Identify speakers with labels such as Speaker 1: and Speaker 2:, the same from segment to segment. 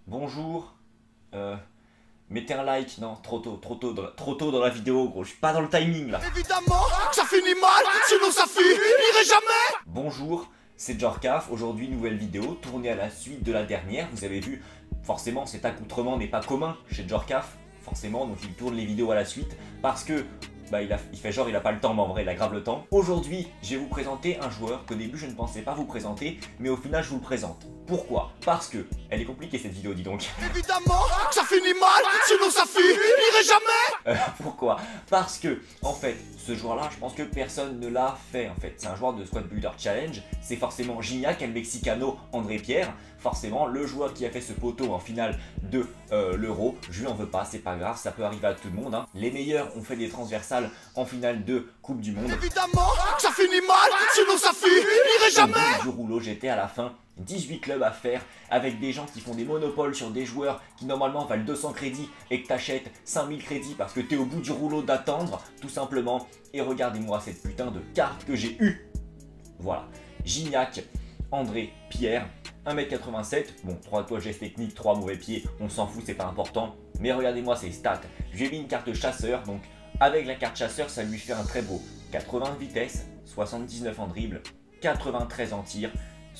Speaker 1: Bonjour. Euh, Mettez un like. Non, trop tôt dans la vidéo, gros. Je suis pas dans le timing là.
Speaker 2: Évidemment, ça finit mal, sinon ça finirait jamais.
Speaker 1: Bonjour, c'est Jorcaf. Aujourd'hui, nouvelle vidéo tournée à la suite de la dernière. Vous avez vu, forcément, cet accoutrement n'est pas commun chez Jorcaf. Forcément, donc il tourne les vidéos à la suite parce que il fait genre il a pas le temps, mais en vrai il a grave le temps. Aujourd'hui, je vais vous présenter un joueur qu'au début je ne pensais pas vous présenter, mais au final je vous le présente. Pourquoi? Parce que, elle est compliquée cette vidéo, dis donc.
Speaker 2: Évidemment, ça finit mal, sinon ça finirait jamais.
Speaker 1: Pourquoi? Parce que, en fait, ce joueur-là, je pense que personne ne l'a fait, en fait. C'est un joueur de Squad Builder Challenge, c'est forcément Gignac, el Mexicano, André Pierre, forcément le joueur qui a fait ce poteau en finale de l'Euro. Je lui en veux pas, c'est pas grave, ça peut arriver à tout le monde, hein. Les meilleurs ont fait des transversales en finale de Coupe du Monde.
Speaker 2: Évidemment, ça finit mal, sinon ça finirait jamais.
Speaker 1: Au bout du rouleau, j'étais à la fin 18 clubs à faire avec des gens qui font des monopoles sur des joueurs qui normalement valent 200 crédits et que t'achètes 5000 crédits parce que t'es au bout du rouleau d'attendre, tout simplement. Et regardez-moi cette putain de carte que j'ai eue. Voilà, Gignac, André, Pierre, 1m87, bon, 3 toits gestes techniques, 3 mauvais pieds, on s'en fout, c'est pas important. Mais regardez-moi ses stats, j'ai mis une carte chasseur, donc avec la carte chasseur, ça lui fait un très beau 80 de vitesse, 79 en dribble, 93 en tir,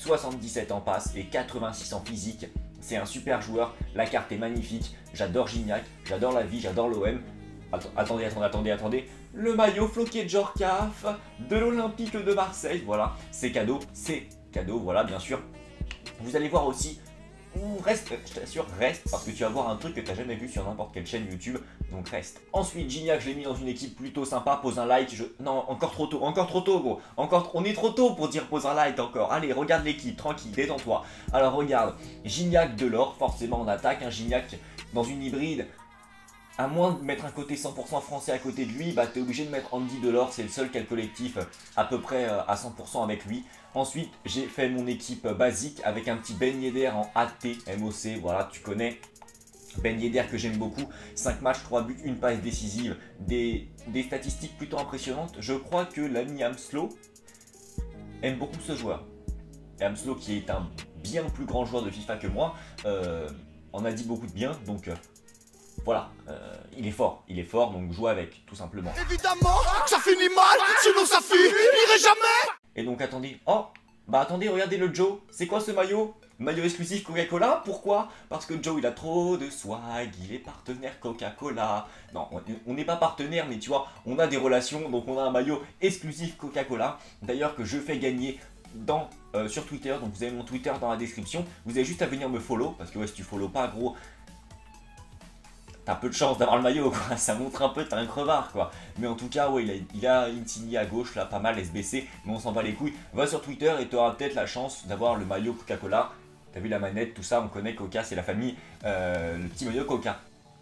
Speaker 1: 77 en passe et 86 en physique. C'est un super joueur, la carte est magnifique, j'adore Gignac, j'adore la vie, j'adore l'OM. Attendez. Le maillot floqué de Jorcaf de l'Olympique de Marseille, voilà, c'est cadeau, voilà, bien sûr. Vous allez voir aussi, reste, je t'assure, reste, parce que tu vas voir un truc que tu n'as jamais vu sur n'importe quelle chaîne YouTube, donc reste. Ensuite, Gignac, je l'ai mis dans une équipe plutôt sympa, pose un like, Non, encore trop tôt, gros, on est trop tôt pour dire pose un like encore. Allez, regarde l'équipe, tranquille, détends-toi. Alors regarde, Gignac Delors, forcément en attaque, un Gignac dans une hybride. À moins de mettre un côté 100% français à côté de lui, bah t'es obligé de mettre Andy Delors, c'est le seul qui a le collectif à peu près à 100% avec lui. Ensuite, j'ai fait mon équipe basique avec un petit Ben Yedder en AT, MOC, voilà, tu connais. Ben Yedder que j'aime beaucoup, 5 matchs, 3 buts, une passe décisive, des statistiques plutôt impressionnantes. Je crois que l'ami Amslo aime beaucoup ce joueur. Et Amslo qui est un bien plus grand joueur de FIFA que moi, en a dit beaucoup de bien, donc... Voilà, il est fort, donc joue avec, tout simplement.
Speaker 2: Évidemment, ça finit mal, sinon ça finirait jamais.
Speaker 1: Et donc attendez, oh, bah attendez, regardez le Joe, c'est quoi ce maillot? Maillot exclusif Coca-Cola, pourquoi? Parce que Joe il a trop de swag, il est partenaire Coca-Cola. Non, on n'est pas partenaire, mais tu vois, on a des relations, donc on a un maillot exclusif Coca-Cola. D'ailleurs que je fais gagner sur Twitter, donc vous avez mon Twitter dans la description. Vous avez juste à venir me follow, parce que ouais, si tu follow pas, gros... T'as peu de chance d'avoir le maillot, quoi. Ça montre un peu, t'as un crevard, quoi. Mais en tout cas, ouais, il a Insigny à gauche, là, pas mal, SBC, mais on s'en bat les couilles. Va sur Twitter et t'auras peut-être la chance d'avoir le maillot Coca-Cola. T'as vu la manette, tout ça, on connaît Coca, c'est la famille, le petit maillot Coca.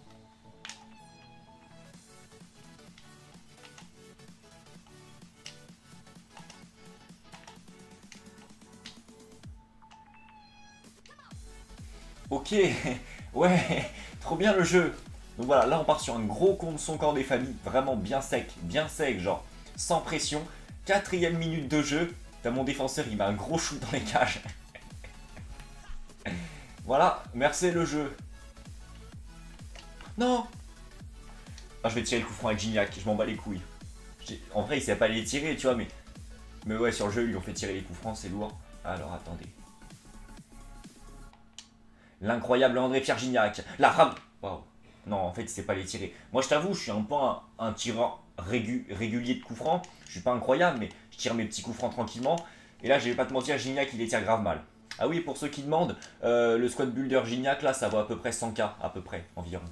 Speaker 1: Ok, ouais, trop bien le jeu. Donc voilà, là on part sur un gros compte son corps des familles, vraiment bien sec, genre, sans pression. 4ème minute de jeu, t'as mon défenseur, il met un gros shoot dans les cages. Voilà, merci le jeu. Non. Ah, je vais tirer le coup franc avec Gignac, je m'en bats les couilles. En vrai, il sait pas les tirer, tu vois, mais ouais, sur le jeu, ils lui ont fait tirer les coups francs, c'est lourd. Alors, attendez. L'incroyable André-Pierre Gignac, la frappe. Waouh. Non, en fait, il sait pas les tirer. Moi, je t'avoue, je suis un peu un tireur régulier de coups francs. Je suis pas incroyable, mais je tire mes petits coups francs tranquillement. Et là, je vais pas te mentir, Gignac, il les tire grave mal. Ah oui, pour ceux qui demandent, le squad builder Gignac, là, ça vaut à peu près 100K, à peu près, environ.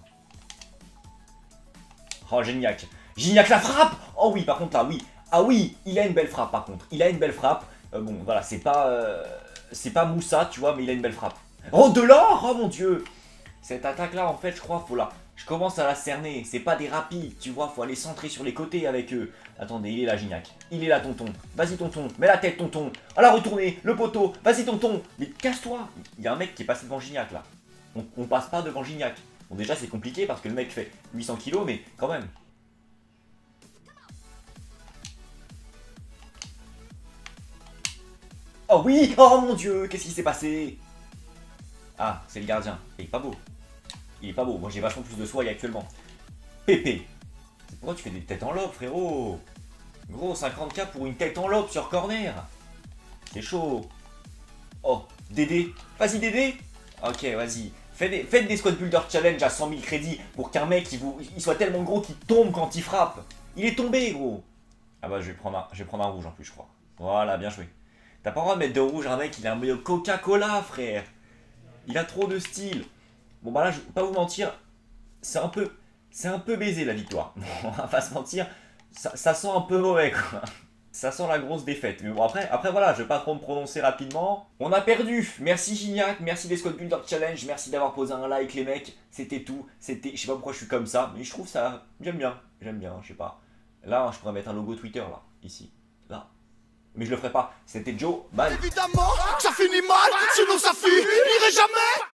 Speaker 1: Oh, Gignac. Gignac, la frappe. Oh oui, par contre, là, oui. Ah oui, il a une belle frappe, par contre. Il a une belle frappe. Bon, voilà, c'est pas Moussa, tu vois, mais il a une belle frappe. Oh, Delors. Oh, mon Dieu. Cette attaque-là, en fait, je crois, je commence à la cerner. C'est pas des rapides, tu vois, faut aller centrer sur les côtés avec eux. Attendez, il est là, Gignac. Il est là, tonton. Vas-y, tonton. Mets la tête, tonton. À la retournée, le poteau. Vas-y, tonton. Mais casse-toi. Il y a un mec qui est passé devant Gignac, là. On passe pas devant Gignac. Bon, déjà, c'est compliqué parce que le mec fait 800 kilos, mais quand même. Oh oui. Oh mon Dieu, qu'est-ce qui s'est passé? Ah, c'est le gardien. Il est pas beau. Il est pas beau. Moi, j'ai vachement plus de soie actuellement. Pépé. Pourquoi tu fais des têtes en lobe, frérot? Gros, 50K pour une tête en lobe sur corner. C'est chaud. Oh, Dédé. Vas-y, Dédé. Ok, vas-y. Faites des Squad Builder Challenge à 100 000 crédits pour qu'un mec il soit tellement gros qu'il tombe quand il frappe. Il est tombé, gros. Ah bah, je vais prendre un rouge en plus, je crois. Voilà, bien joué. T'as pas le droit de mettre de rouge à un mec, il a un maillot Coca-Cola, frère. Il a trop de style. Bon bah là, je vais pas vous mentir, c'est un peu baisé la victoire. On va pas se mentir, ça sent un peu mauvais, quoi. Ça sent la grosse défaite. Mais bon, après voilà, je vais pas trop me prononcer rapidement. On a perdu. Merci Gignac, merci les Squad Builder Challenge, merci d'avoir posé un like les mecs. C'était tout. Je sais pas pourquoi je suis comme ça, mais je trouve ça, j'aime bien, je sais pas. Là, je pourrais mettre un logo Twitter là, ici, là. Mais je le ferai pas. C'était Joe, bye.
Speaker 2: Évidemment que ça finit mal, sinon ça finirait jamais.